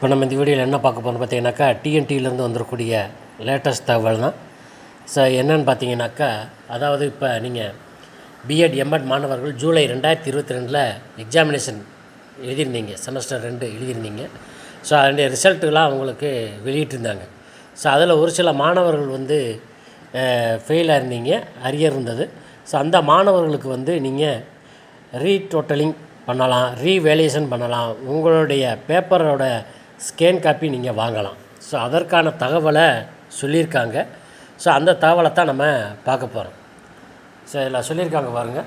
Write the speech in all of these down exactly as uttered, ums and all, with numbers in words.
இப்போ நம்ம இந்த வீடியோவில் என்ன பார்க்க போகிறோம் பார்த்தீங்கன்னாக்கா டிஎன்டியிலேருந்து வந்துடக்கூடிய லேட்டஸ்ட் தகவல் தான். ஸோ என்னென்னு பார்த்தீங்கன்னாக்கா, அதாவது இப்போ நீங்கள் பிஎட் எம்எட் மாணவர்கள் ஜூலை ரெண்டாயிரத்தி இருபத்தி ரெண்டில் எக்ஸாமினேஷன் எழுதியிருந்தீங்க, செமஸ்டர் ரெண்டு எழுதியிருந்தீங்க. ஸோ அதனுடைய ரிசல்ட்டுலாம் அவங்களுக்கு வெளியிட்டிருந்தாங்க. ஸோ அதில் ஒரு சில மாணவர்கள் வந்து ஃபெயிலாக இருந்தீங்க, அரியர் இருந்தது. ஸோ அந்த மாணவர்களுக்கு வந்து நீங்கள் ரீடோட்டலிங் பண்ணலாம், ரீவேல்யூஷன் பண்ணலாம், உங்களுடைய பேப்பரோட ஸ்கேன் காப்பி நீங்கள் வாங்கலாம். ஸோ அதற்கான தகவலை சொல்லியிருக்காங்க. ஸோ அந்த தகவலை தான் நம்ம பார்க்க போகிறோம். ஸோ இதில் சொல்லியிருக்காங்க பாருங்கள்.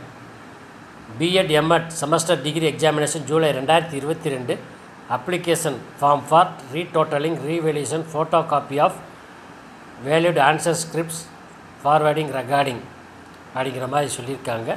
BEd MEd semester degree examination July ரெண்டாயிரத்தி இருபத்தி ரெண்டு application form for retotalling revaluation photocopy of valid answer scripts forwarding recording அப்படிங்கிற மாதிரி சொல்லியிருக்காங்க.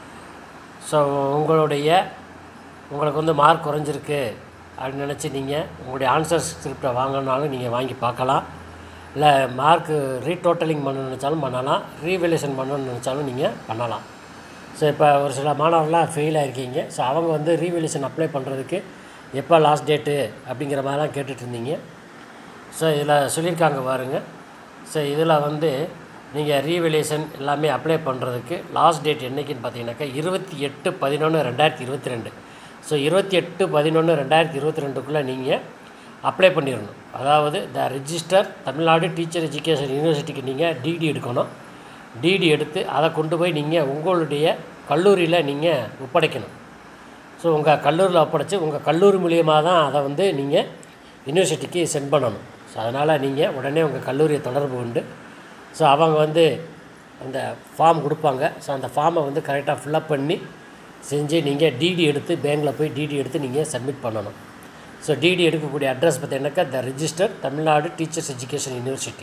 ஸோ உங்களுடைய உங்களுக்கு வந்து மார்க் குறைஞ்சிருக்கு அப்படின்னு நினச்சி நீங்கள் உங்களுடைய ஆன்சர் ஸ்கிரிப்டை வாங்கினாலும் நீங்கள் வாங்கி பார்க்கலாம். இல்லை மார்க்கு ரீடோட்டலிங் பண்ணணும்னு நினச்சாலும் பண்ணலாம், ரீவேல்யூஷன் பண்ணணும்னு நினச்சாலும் நீங்கள் பண்ணலாம். ஸோ இப்போ ஒரு சில மாணவர்கள்லாம் ஃபெயில் ஆகிருக்கீங்க. ஸோ அவங்க வந்து ரீவேல்யூஷன் அப்ளை பண்ணுறதுக்கு எப்போ லாஸ்ட் டேட்டு அப்படிங்கிற மாதிரிலாம் கேட்டுட்ருந்தீங்க. ஸோ இதில் சொல்லியிருக்காங்க பாருங்கள். ஸோ இதில் வந்து நீங்கள் ரீவேல்யூஷன் எல்லாமே அப்ளை பண்ணுறதுக்கு லாஸ்ட் டேட் என்றைக்குன்னு பார்த்தீங்கன்னாக்கா இருபத்தி எட்டு பதினொன்று ரெண்டாயிரத்தி இருபத்தி ரெண்டு ஸோ இருபத்தி எட்டு பதினொன்று ரெண்டாயிரத்தி இருபத்தி ரெண்டுக்குள்ளே நீங்கள் அப்ளை பண்ணிடணும். அதாவது the register Tamil Nadu teacher education யூனிவர்சிட்டிக்கு நீங்கள் டிடி எடுக்கணும். டிடி எடுத்து அதை கொண்டு போய் நீங்கள் உங்களுடைய கல்லூரியில் நீங்கள் ஒப்படைக்கணும். ஸோ உங்கள் கல்லூரியில் ஒப்படைச்சி உங்கள் கல்லூரி மூலியமாக தான் அதை வந்து நீங்கள் யூனிவர்சிட்டிக்கு சென்ட் பண்ணணும். ஸோ அதனால் நீங்கள் உடனே உங்கள் கல்லூரியை தொடர்பு கொண்டு ஸோ அவங்க வந்து அந்த ஃபார்ம் கொடுப்பாங்க. ஸோ அந்த ஃபார்மை வந்து கரெக்டாக ஃபில்அப் பண்ணி செஞ்சு நீங்கள் டிடி எடுத்து பேங்கில் போய் டிடி எடுத்து நீங்கள் சப்மிட் பண்ணணும். ஸோ டிடி எடுக்கக்கூடிய அட்ரஸ் பார்த்தீங்கன்னாக்கா the register Tamil Nadu teachers education university.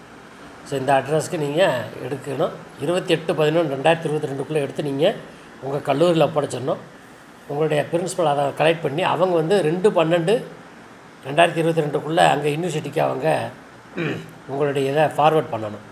So இந்த அட்ரஸ்க்கு நீங்கள் எடுக்கணும். இருபத்தி எட்டு பதினொன்று ரெண்டாயிரத்தி இருபத்தி ரெண்டுக்குள்ளே எடுத்து நீங்கள் உங்கள் கல்லூரியில் ஒப்படைச்சிடணும். உங்களுடைய பிரின்ஸிபல் அதை கலெக்ட் பண்ணி அவங்க வந்து ரெண்டு பன்னெண்டு ரெண்டாயிரத்தி இருபத்தி ரெண்டுக்குள்ளே அங்கே யூனிவர்சிட்டிக்கு அவங்க உங்களுடைய இதை ஃபார்வேர்ட் பண்ணணும்.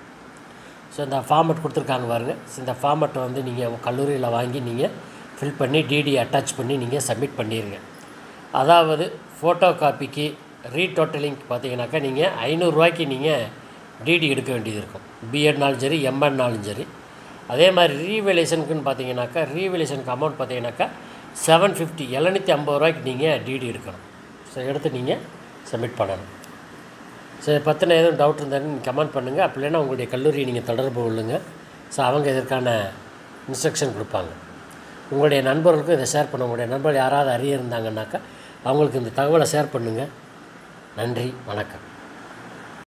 ஸோ இந்த ஃபார்மெட் கொடுத்துருக்காங்க பாருங்கள். ஸோ இந்த ஃபார்மெட்டை வந்து நீங்கள் கல்லூரியில் வாங்கி நீங்கள் ஃபில் பண்ணி டிடி அட்டாச் பண்ணி நீங்கள் சப்மிட் பண்ணிடுங்க. அதாவது ஃபோட்டோ காப்பிக்கு ரீடோட்டலிங் பார்த்தீங்கன்னாக்கா நீங்கள் ஐநூறுரூவாய்க்கு நீங்கள் டிடி எடுக்க வேண்டியது இருக்கும். பிஎட்னாலும் சரி எம்எட்னாலும் சரி. அதே மாதிரி ரீவேல்யூஷனுக்குன்னு பார்த்தீங்கன்னாக்கா ரீவேல்யூஷனுக்கு அமௌண்ட் பார்த்தீங்கன்னாக்கா செவன் ஃபிஃப்டி எழுநூற்றி ஐம்பது ரூபாய்க்கு நீங்கள் டிடி எடுக்கணும். ஸோ எடுத்து நீங்கள் சப்மிட் பண்ணணும். ஸோ பற்றின எதுவும் டவுட் இருந்தாலும் நீங்கள் கமெண்ட் பண்ணுங்கள். அப்படி இல்லைன்னா உங்களுடைய கல்லூரியை நீங்கள் தொடர்பு கொள்ளுங்கள். ஸோ அவங்க இதற்கான இன்ஸ்ட்ரக்ஷன் கொடுப்பாங்க. உங்களுடைய நண்பர்களுக்கும் இதை ஷேர் பண்ண, உங்களுடைய நண்பர்கள் யாராவது அறிய இருந்தாங்கன்னாக்கா அவங்களுக்கு இந்த தகவலை ஷேர் பண்ணுங்கள். நன்றி, வணக்கம்.